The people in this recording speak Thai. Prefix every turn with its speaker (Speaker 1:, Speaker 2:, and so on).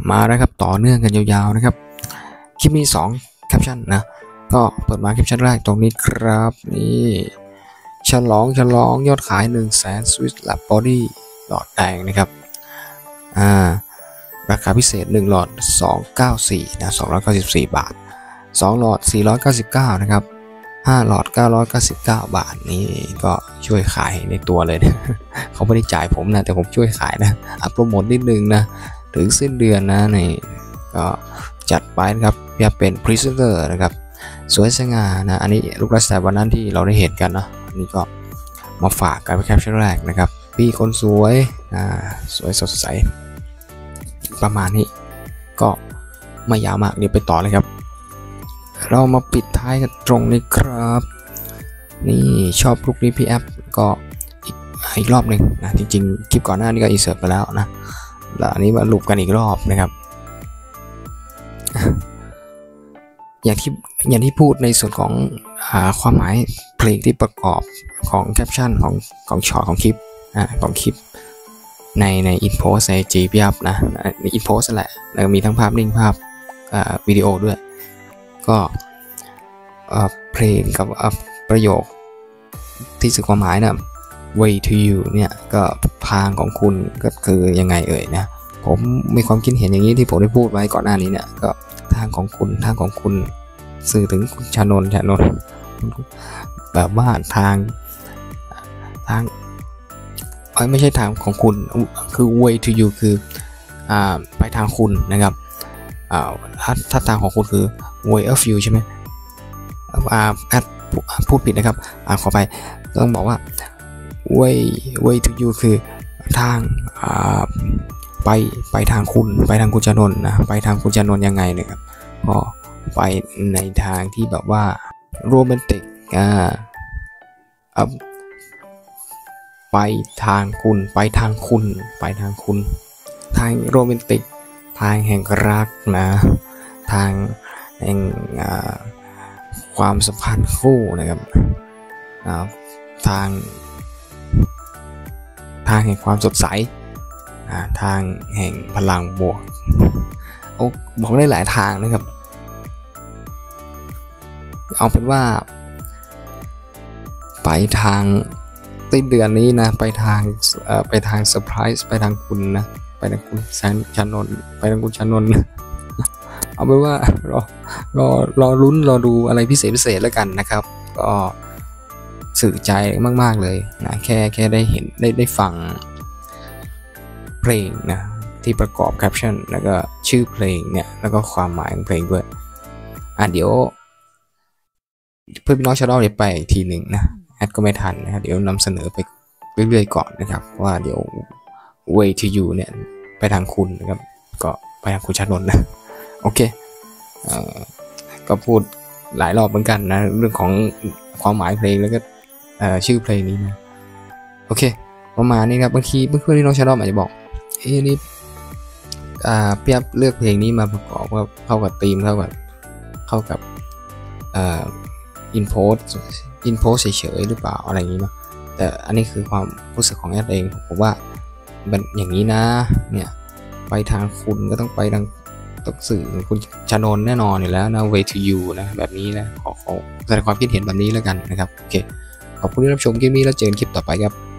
Speaker 1: มาแล้วครับต่อเนื่องกันยาวๆนะครับคลิปมี2แคปชั่นนะก็เปิดมาแคปชั่นแรกตรงนี้ครับนี่ฉลองยอดขาย 100,000 Swiss Lab Body หลอดแดงนะครับราคาพิเศษ1หลอด294นะ294 บาท2หลอด499นะครับ5หลอด999 บาทนี่ก็ช่วยขายในตัวเลยนะเขาไม่ได้จ่ายผมนะแต่ผมช่วยขายนะโปรโมทนิดนึงนะถึงสิ้นเดือนนะนี่ก็จัดไปนะครับอยากเป็นพรีเซนเตอร์นะครับสวยสง่านะอันนี้ลูกรักสายวันนั้นที่เราได้เห็นกันเนาะนี่ก็มาฝากกันเป็นแคปชั่นแรกนะครับพี่คนสวยสวยสดใสประมาณนี้ก็ไม่ยาวมากเดี๋ยวไปต่อเลยครับเรามาปิดท้ายกันตรงนี้ครับนี่ชอบลุคนี้พี่แอปก็อีกรอบหนึ่งนะจริงๆคลิปก่อนหน้านี้ก็อินเสิร์ตไปแล้วนะแล้วอันนี้มาลูปกันอีกรอบนะครับอย่างที่พูดในส่วนของความหมายเพลงที่ประกอบของแคปชั่นของช็อตของคลิปในอินโพสในจีพีอัพนะในอินโพสแหละแล้วมีทั้งภาพนิ่งภาพวิดีโอด้วยก็เพลงกับประโยคที่สื่อความหมายนะ way to you เนี่ยก็ทางของคุณก็คือยังไงนะผมมีความคิดเห็นอย่างนี้ที่ผมได้พูดไว้ก่อนหน้านี้เนี่ยก็ทางของคุณสื่อถึงคุณชานนท์แบบว่าทางไม่ใช่ทางของคุณคือ way to you คือไปทางคุณนะครับถ้าทางของคุณคือ way of you ใช่ไหมพูดผิดนะครับขอไปต้องบอกว่า way to you คือทางไปทางคุณชานนท์นะไปทางคุณชานนท์ยังไงนะครับก็ไปในทางที่แบบว่าโรแมนติกไปทางคุณทางโรแมนติกทางแห่งรักนะทางแห่งความสัมพันธ์คู่นะครับทางแห่งความสดใสทางแห่งพลังบวกบอกได้หลายทางนะครับเอาเป็นว่าไปทางต้นเดือนนี้นะไปทางเซอร์ไพรส์ไปทางคุณนะไปทางคุณชานนท์เอาเป็นว่ารอลุ้นรอดูอะไรพิเศษแล้วกันนะครับก็สื่อใจมากๆเลยนะแค่ได้เห็นได้ฟังเพลงนะที่ประกอบแคปชั่นแล้วก็ชื่อเพลงเนี่ยแล้วก็ความหมายของเพลงด้วยเดี๋ยวเพื่อนพี่น้องชาวดอลไปอีกทีหนึ่งนะแอดก็ไม่ทันนะครับเดี๋ยวนำเสนอไปเรื่อยๆก่อนนะครับว่าเดี๋ยว way to you เนี่ยไปทางคุณนะครับก็ไปทางคุณชานนท์นะโอเคก็พูดหลายรอบเหมือนกันนะเรื่องของความหมายเพลงแล้วก็ชื่อเพลงนี้นะโอเคประมาณนี้ครับบางทีเพื่อนๆที่น้องชาดอมอาจจะบอกนี่เปียบเลือกเพลงนี้มาประกอบว่าเข้ากับธีมเข้ากับอินโพสเฉยๆหรือเปล่าอะไรอย่างนี้เนาะแต่อันนี้คือความรู้สึกของแอดเองผมว่ามันอย่างนี้นะเนี่ยไปทางคุณก็ต้องไปทางต้องสื่อคุณชานนท์แน่นอนอยู่แล้วนะ way to you นะแบบนี้นะขอแสดงความคิดเห็นแบบนี้แล้วกันนะครับโอเคขอบคุณที่รับชมคลิปนี้แล้วเจอกันคลิปต่อไปครับ